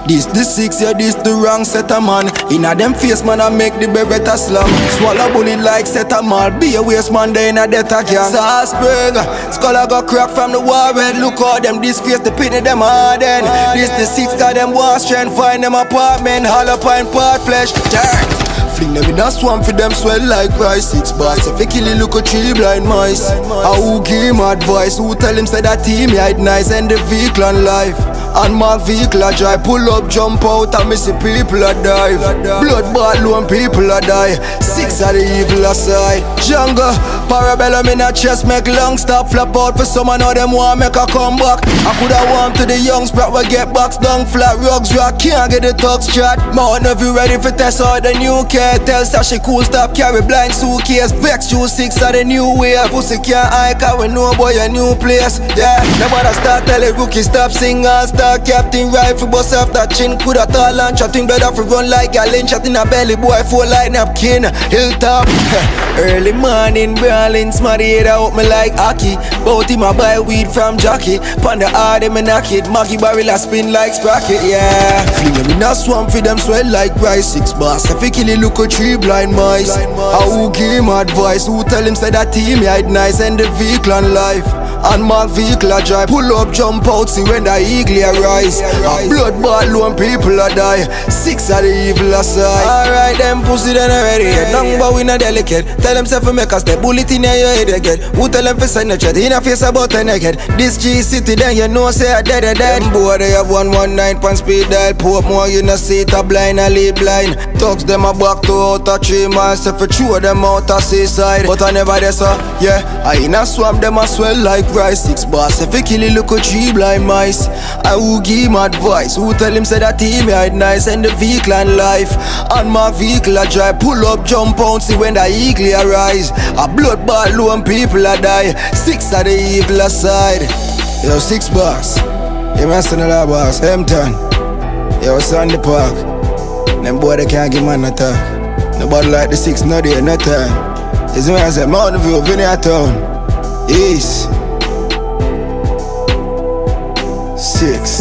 This the six, yeah, this the wrong set of man. Inna them face, man, I make the beretta slam. Swallow bullet like set a mal. Be a waste man, they inna death again. Salzburg, skull I got crack from the warhead. Look how them disgrace, the pity them harden. This the six, got them want strength. Find them apartment, hollow pine part flesh. Fling them in a swamp for them swell like rice. 6 bars, if you kill it, look a 3 blind mice. I who give him advice, who tell him say that team hide nice and the vehicle on life. And my vehicle I drive, pull up, jump out, and me see people a dive. Blood balloon, people a die. 6 of the evil aside. Jungle, parabellum in a chest, make long stop, flap out for someone, now them want make a comeback. I coulda warm to the young sprat, we get boxed down, flat rugs, rock, can't get the talk chat. Mount if you ready for test out the new cat. Tell Sasha cool stop, carry blind suitcase. Vex you 6 of the new wave. Pussy can't hike, we know boy a new place. Yeah, nobody start tell a rookie stop, sing and start captain rifle, bust off that chin. Coulda tall and chatting blood off run like a lynch. Shot in a belly boy, full like napkin. Hilltop, early morning brawling, smarty head out me like hockey. Bout him a buy weed from jockey. Pon the hard him a knock it. Maggie barrel a spin like sprocket, yeah. Fling him in a swamp for them swell like rice. 6 bars, if he kill it, look a 3 blind mice. I who give him advice, who tell him say that team hide nice and the vehicle on life. And my vehicle I drive, pull up, jump out, see when the eagle arise. A blood balloon, people a die. 6 of the evil aside. Alright, them pussy then already. Nothing but we not delicate. Tell them self to make a step, bullet in your head again. Who tell them for sign a chat, in a face about a naked. This G city then you know say I dead. Boy they have 119 pound speed dial. Pop more you know see it a blind, a lead blind. Talks them a back to out a 3 miles. If you throw them out a seaside. But I never there so, yeah. I in a swamp them a swell like rice. 6 bars, if you kill it, look a 3 blind mice. I who give him advice, who tell him say that team hide nice and the vehicle and life. And my vehicle I drive, pull up, jump out, see when the eagle arise. A blood balloon, people a die. 6 of the evil aside. Yo, 6 bars. You must know that boss, Hampton. Yo, Sandy Park. Them boy they can't give man no talk. Nobody like the 6, no day, no time. It's when I say Mountain View, Vineyard Town. East 6